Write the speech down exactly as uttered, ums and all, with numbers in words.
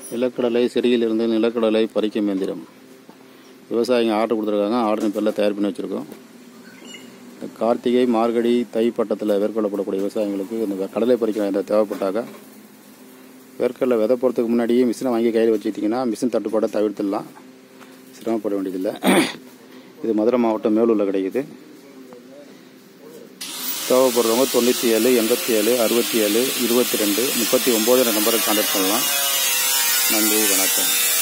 நிலக்கடலை செடியிலிருந்து நிலக்கடலை பறிக்கும் இயந்திரம். விவசாயிங்க ஆர்டர் கொடுத்துருக்காங்க. ஆர்டரின் பேரில் தயார் பண்ணி வச்சுருக்கோம். கார்த்திகை, மார்கழி, தை பட்டத்தில் மேற்கொள்ளப்படக்கூடிய விவசாயிகளுக்கு இந்த கடலை பறிக்கிற இயந்திரம் தேவைப்பட்டாங்க. வேர்க்கடலை விதை போகிறதுக்கு முன்னாடியே மிஷினை வாங்கி கையில் வச்சுக்கிட்டிங்கன்னா மிஷின் தட்டுப்பாடை தவிர்த்துடலாம். சிரமப்பட வேண்டியதில்லை. இது மதுரை மாவட்டம் மேலூரில் கிடைக்குது. தேவைப்படுறவங்க தொண்ணூற்றி ஏழு எண்பத்தி ஏழு அறுபத்தி ஏழு இருபத்தி ரெண்டு முப்பத்தி ஒம்பது நம்பருக்கு கான்டாக்ட் பண்ணலாம். நன்றி, வணக்கம்.